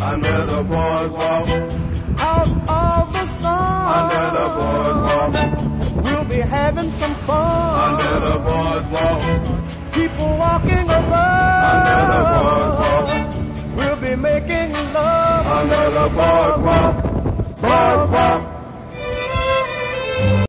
under the boardwalk. Out of the sun, Under the boardwalk. we'll be having some fun. Under the boardwalk. People walking around, Under the boardwalk. we'll be making love Under the boardwalk.